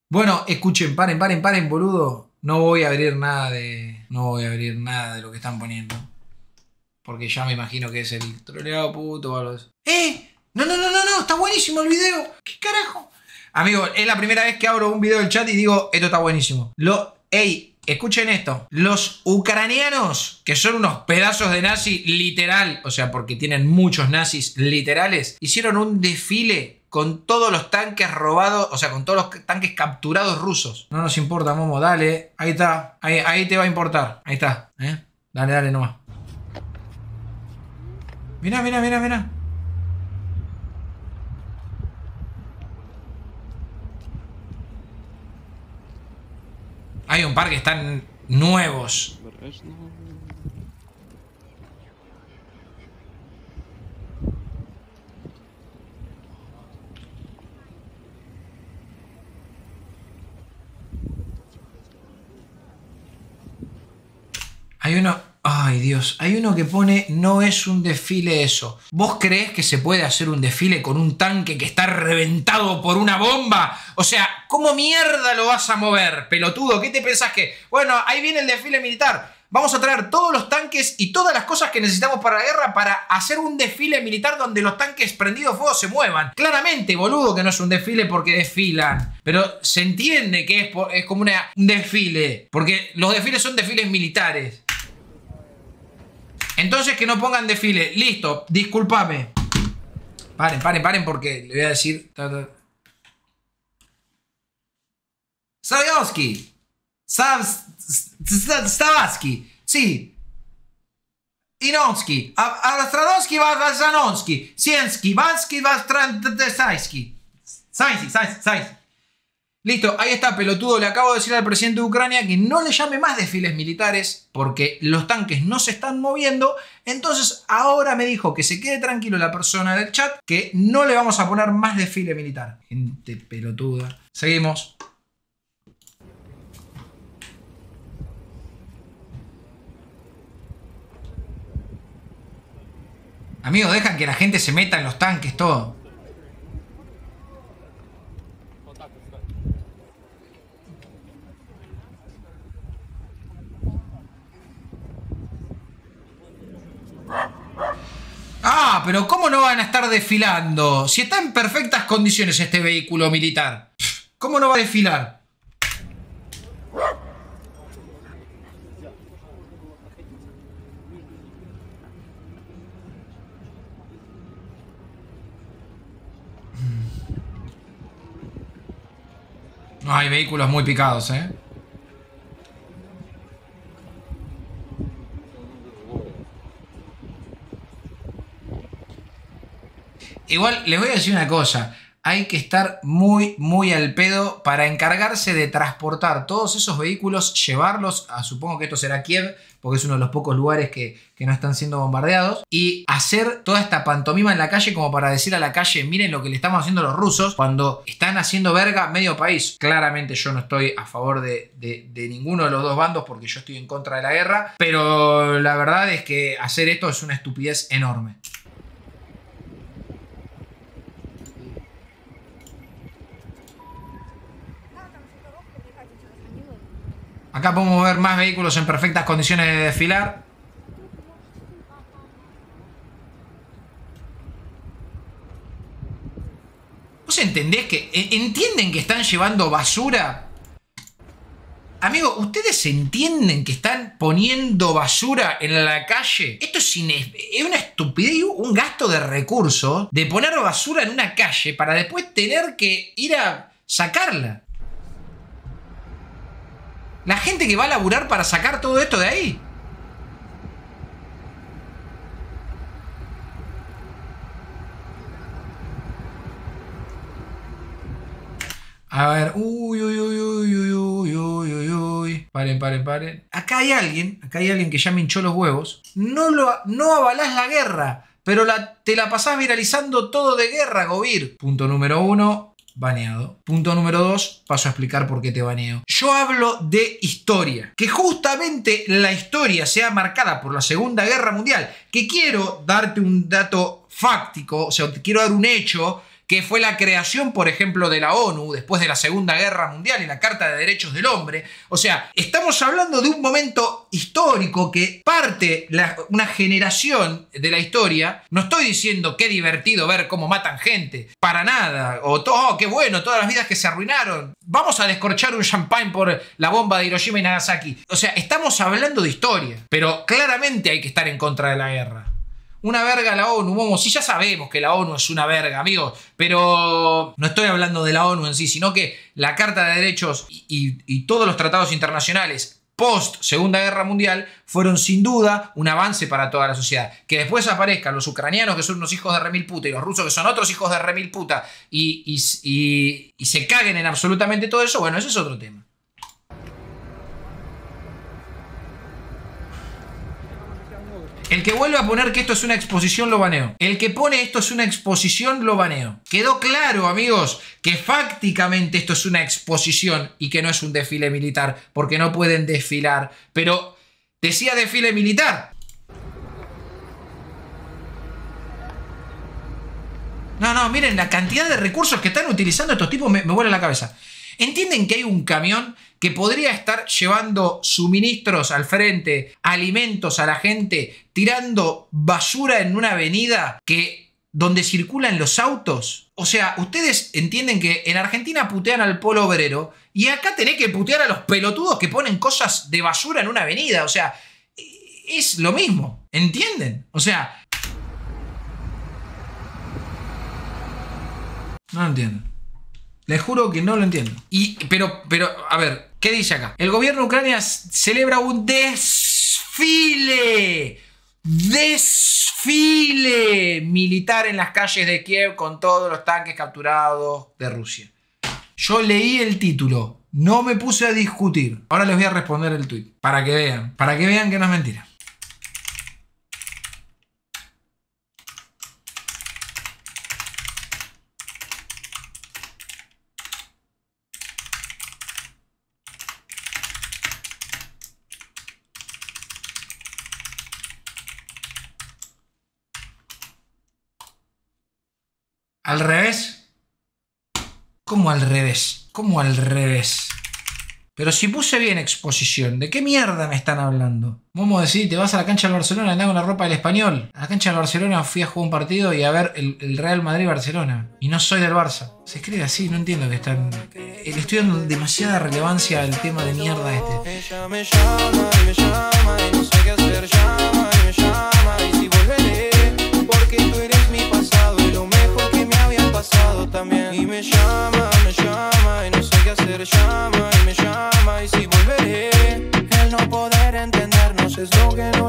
Bueno, escuchen, paren, boludo. No voy a abrir nada de. No voy a abrir nada de lo que están poniendo. Porque ya me imagino que es el troleado puto o algo así. No, está buenísimo el video. ¿Qué carajo? Amigo, es la primera vez que abro un video del chat y digo, esto está buenísimo. Escuchen esto. Los ucranianos, que son unos pedazos de nazi literal, o sea, porque tienen muchos nazis literales, hicieron un desfile con todos los tanques robados, o sea, con todos los tanques capturados rusos. No nos importa, Momo, dale. Ahí está. Ahí te va a importar. Ahí está. Dale nomás. Mirá. Hay un par que están nuevos. Hay uno... Ay, Dios. Hay uno que pone, no es un desfile eso. ¿Vos creés que se puede hacer un desfile con un tanque que está reventado por una bomba? O sea, ¿cómo mierda lo vas a mover, pelotudo? ¿Qué te pensás que...? Bueno, ahí viene el desfile militar. Vamos a traer todos los tanques y todas las cosas que necesitamos para la guerra para hacer un desfile militar donde los tanques prendidos a fuego se muevan. Claramente, boludo, que no es un desfile porque desfilan. Pero se entiende que es como un desfile. Porque los desfiles son desfiles militares. Entonces que no pongan desfile. Listo, discúlpame. Paren porque le voy a decir... Savioski. Stavasky. Sí. Inonsky. Stradonsky va Zanonsky. Siensky. Vansky va Strandesky. Sainz. Listo, ahí está, pelotudo. Le acabo de decir al presidente de Ucrania que no le llame más desfiles militares porque los tanques no se están moviendo. Entonces ahora me dijo que se quede tranquilo la persona del chat, que no le vamos a poner más desfile militar. Gente pelotuda. Seguimos. Amigos, dejan que la gente se meta en los tanques, todo. Ah, pero ¿cómo no van a estar desfilando? Si está en perfectas condiciones este vehículo militar. ¿Cómo no va a desfilar? No, hay vehículos muy picados, ¿eh? Igual, les voy a decir una cosa. Hay que estar muy al pedo para encargarse de transportar todos esos vehículos, llevarlos a, supongo que esto será Kiev, porque es uno de los pocos lugares que no están siendo bombardeados, y hacer toda esta pantomima en la calle como para decir a la calle, miren lo que le estamos haciendo a los rusos, cuando están haciendo verga medio país. Claramente yo no estoy a favor de ninguno de los dos bandos porque yo estoy en contra de la guerra, pero la verdad es que hacer esto es una estupidez enorme. Acá podemos ver más vehículos en perfectas condiciones de desfilar. ¿Vos entendés que... ¿Entienden que están llevando basura? Amigo, ¿ustedes entienden que están poniendo basura en la calle? Esto es una estupidez, un gasto de recursos de poner basura en una calle para después tener que ir a sacarla. La gente que va a laburar para sacar todo esto de ahí. A ver. Uy. Paren. Acá hay alguien que ya me hinchó los huevos. No avalás la guerra, pero te la pasás viralizando todo de guerra, Govir. Punto número 1. Baneado. Punto número 2, paso a explicar por qué te baneo. Yo hablo de historia. Que justamente la historia sea marcada por la Segunda Guerra Mundial. Que quiero darte un dato fáctico, o sea, te quiero dar un hecho que fue la creación, por ejemplo, de la ONU después de la Segunda Guerra Mundial y la Carta de Derechos del Hombre. O sea, estamos hablando de un momento histórico que parte una generación de la historia. No estoy diciendo qué divertido ver cómo matan gente, para nada, o todo, qué bueno, todas las vidas que se arruinaron. Vamos a descorchar un champán por la bomba de Hiroshima y Nagasaki. O sea, estamos hablando de historia, pero claramente hay que estar en contra de la guerra. Una verga la ONU, Momo. Sí, ya sabemos que la ONU es una verga, amigos. Pero no estoy hablando de la ONU en sí, sino que la Carta de Derechos y todos los tratados internacionales post Segunda Guerra Mundial fueron sin duda un avance para toda la sociedad. Que después aparezcan los ucranianos que son unos hijos de remil puta y los rusos que son otros hijos de remil puta y se caguen en absolutamente todo eso, bueno, ese es otro tema. El que vuelve a poner que esto es una exposición lo baneo. El que pone esto es una exposición lo baneo. Quedó claro, amigos, que fácticamente esto es una exposición y que no es un desfile militar, porque no pueden desfilar. Pero decía desfile militar. No, miren la cantidad de recursos que están utilizando estos tipos me vuela la cabeza. ¿Entienden que hay un camión que podría estar llevando suministros al frente, alimentos a la gente, tirando basura en una avenida donde circulan los autos? O sea, ustedes entienden que en Argentina putean al polo obrero y acá tenés que putear a los pelotudos que ponen cosas de basura en una avenida. O sea, es lo mismo. ¿Entienden? O sea, no lo entiendo. Les juro que no lo entiendo. Pero, a ver, ¿qué dice acá? El gobierno de Ucrania celebra un desfile militar en las calles de Kiev con todos los tanques capturados de Rusia. Yo leí el título, no me puse a discutir. Ahora les voy a responder el tuit, para que vean que no es mentira. ¿Al revés? ¿Cómo al revés? ¿Cómo al revés? Pero si puse bien exposición, ¿de qué mierda me están hablando? Vamos a decir, te vas a la cancha del Barcelona, andás con la ropa del Español. A la cancha del Barcelona fui a jugar un partido y a ver el Real Madrid-Barcelona. Y no soy del Barça. Se escribe así, no entiendo que están... Le estoy dando demasiada relevancia al tema de mierda este. Ella me llama y no sé qué hacer, llama y me llama y si volveré, porque tú eres mi pasado y lo mejor que me había pasado también. Y me llama y no sé qué hacer, llama y me llama y si volveré. El no poder entendernos es lo que no